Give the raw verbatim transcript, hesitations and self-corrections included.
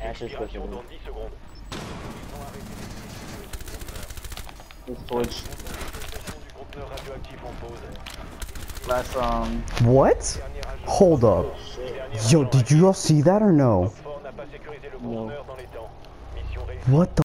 expiration dans dix secondes. It's Deutsch. Du conteneur radioactif en pause. Last um. What? Hold up. Yo, did you all see that or no? Fort n'a pas sécurisé le No. conteneur dans les temps. Mission réussie. What the